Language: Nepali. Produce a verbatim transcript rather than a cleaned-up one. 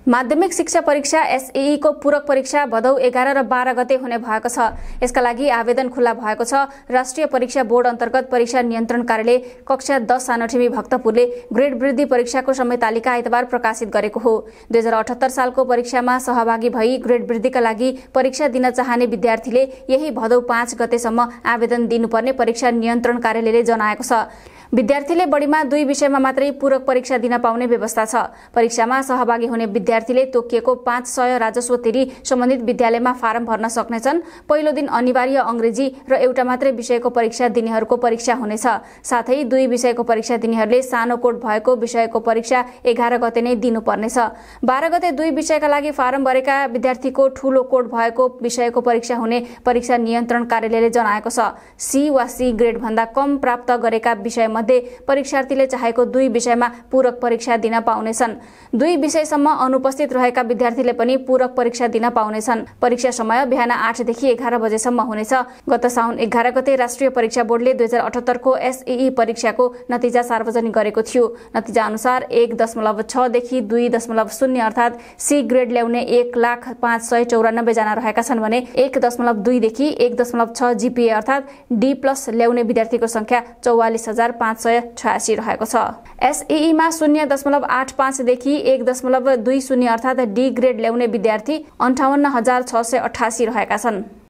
माध्यमिक शिक्षा परीक्षा एसईई को पूरक परीक्षा भदौ एघार र बाह्र गते हुने भएको छ। यसका लागि आवेदन खुला भएको छ। राष्ट्रिय परीक्षा बोर्ड अन्तर्गत परीक्षा नियन्त्रण कार्यालय कक्षा दस सानोठिमी भक्तपुरले ग्रेड वृद्धि परीक्षाको समय तालिका आइतबार प्रकाशित गरेको हो। दुई हजार अठहत्तर सालको परीक्षामा सहभागी भई ग्रेड वृद्धिका लागि परीक्षा दिन चाहने विद्यार्थीले यही भदौ पाँच गतेसम्म आवेदन दिनुपर्ने परीक्षा नियन्त्रण कार्यालयले जनाएको छ। विद्यार्थीले बढीमा दुई विषयमा मात्रै पूरक परीक्षा दिन पाउने व्यवस्था छ। परीक्षामा सहभागी हुने विद्यार्थीले तोकिएको पाँच सय राजस्व तिरी सम्बन्धित विद्यालयमा फारम भर्न सक्नेछन्। पहिलो दिन अनिवार्य अंग्रेजी र एउटा मात्रै विषयको परीक्षा दिनेहरूको परीक्षा हुनेछ। साथै दुई विषयको परीक्षा दिनेहरूले सानो कोड भएको विषयको परीक्षा एघार गते नै दिनुपर्नेछ। बाह्र गते दुई विषयका लागि फारम भरेका विद्यार्थीको ठूलो कोड भएको विषयको परीक्षा हुने परीक्षा नियन्त्रण कार्यालयले जनाएको छ। सी वा सी ग्रेड भन्दा कम प्राप्त गरेका विषय मध्ये परीक्षार्थीले चाहेको दुई विषयमा पूरक परीक्षा दिन पाउनेछन्। दुई विषयसम्म अनुपस्थित रहेका विद्यार्थीले पनि पूरक परीक्षा दिन पाउनेछन्। परीक्षा समय बिहान आठ देखि एघार बजेसम्म हुनेछ। गत साउन एघार गते राष्ट्रिय परीक्षा बोर्डले दुई हजार अठहत्तर को एसईई परीक्षाको नतिजा सार्वजनिक गरेको थियो। नतिजा अनुसार एक दशमलव छ देखि दुई दशमलव शून्य अर्थात सी ग्रेड ल्याउने एक लाख पाँच सय चौरानब्बे जना रहेका छन् भने एक दशमलव दुई देखि एक दशमलव छ जीपीए अर्थात डी प्लस ल्याउने विद्यार्थीको संख्या चौवालिस हजार पाँच सय छयासी रहेको छ। एसईईमा शून्य दशमलव आठ पाँचदेखि एक दशमलव दुई शून्य अर्थात डी ग्रेड ल्याउने विद्यार्थी अन्ठाउन्न हजार छ सय अठासी रहेका छन्।